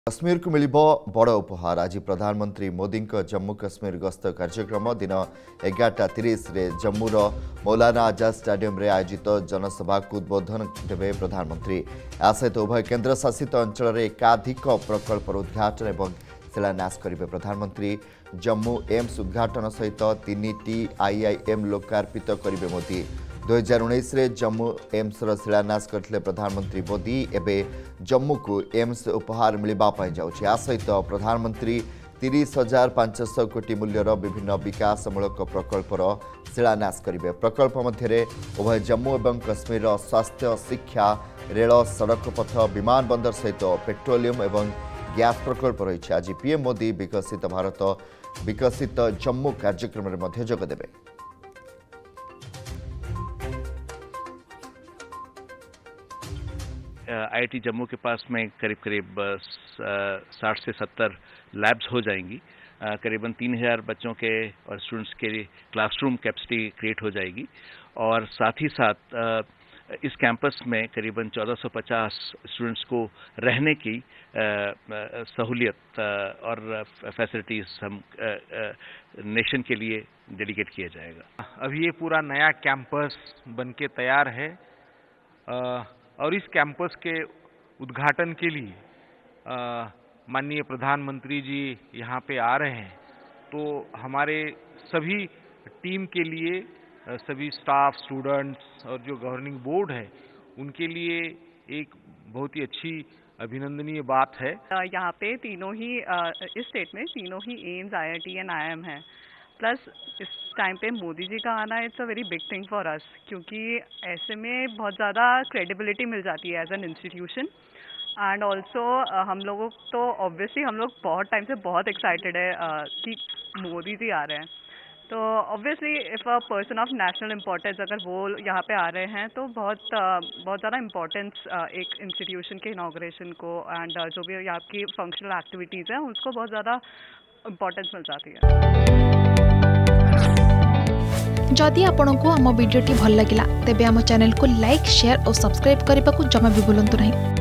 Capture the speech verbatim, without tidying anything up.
कश्मीर को मिल बड़ उपहार। आज प्रधानमंत्री मोदी जम्मू कश्मीर गस्त कार्यक्रम दिन एगारटा तीस जम्मूर मौलाना आजाद स्टेडियम रे आयोजित जनसभा को उद्बोधन देवे प्रधानमंत्री। या सहित उभय केन्द्र शासित अंचल एकाधिक प्रकल्पर उद्घाटन और शिलान्यास करेंगे प्रधानमंत्री। जम्मू एम्स उद्घाटन सहित तीन टी आईआईएम लोकार्पित करेंगे मोदी। दुई हजार उन्नीस जम्मू एम्स शिलान्यास करते प्रधानमंत्री मोदी। एवं जम्मू को एम्स उपहार मिलवाई जाऊँगी। आ सहित प्रधानमंत्री तीस हजार पांचश कोटी मूल्यर विभिन्न विकासमूलक प्रकल्पर शिलान्यास करेंगे। प्रकल्प मध्य उभय जम्मू और कश्मीर स्वास्थ्य, शिक्षा, रेल, सड़क पथ, विमान बंदर सहित पेट्रोलियम और गैस प्रकल्प रही। आज पीएम मोदी विकसित भारत विकसित जम्मू कार्यक्रम में जोगदेवे। आईआईटी जम्मू के पास में करीब करीब साठ से सत्तर लैब्स हो जाएंगी। करीबन तीन हजार बच्चों के और स्टूडेंट्स के लिए क्लासरूम कैपेसिटी क्रिएट हो जाएगी। और साथ ही साथ इस कैंपस में करीबन चौदह सौ पचास स्टूडेंट्स को रहने की सहूलियत और फैसिलिटीज हम नेशन के लिए डेडिकेट किया जाएगा। अभी ये पूरा नया कैंपस बनके तैयार है और इस कैंपस के उद्घाटन के लिए माननीय प्रधानमंत्री जी यहाँ पे आ रहे हैं। तो हमारे सभी टीम के लिए, सभी स्टाफ, स्टूडेंट्स और जो गवर्निंग बोर्ड है उनके लिए एक बहुत ही अच्छी अभिनंदनीय बात है। यहाँ पे तीनों ही इस स्टेट में तीनों ही एम्स, आईआईटी एंड आईआईएम है। प्लस इस टाइम पे मोदी जी का आना it's a very big thing for us, क्योंकि ऐसे में बहुत ज़्यादा क्रेडिबिलिटी मिल जाती है as an institution. And also हम लोगों तो ऑब्वियसली हम लोग बहुत टाइम से बहुत एक्साइटेड है uh, कि मोदी जी आ रहे हैं। तो obviously if a person of national importance अगर वो यहाँ पे आ रहे हैं तो बहुत uh, बहुत ज़्यादा इम्पोर्टेंस uh, एक इंस्टीट्यूशन के इनाग्रेशन को एंड uh, जो भी यहाँ की फंक्शनल एक्टिविटीज़ हैं उसको बहुत ज़्यादा इम्पोर्टेंस मिल जाती है। जदि आपंक आम भिडी भल लगा तेब आम चैनल को लाइक, शेयर और सब्सक्राइब करने को जमा भी भूलु नहीं।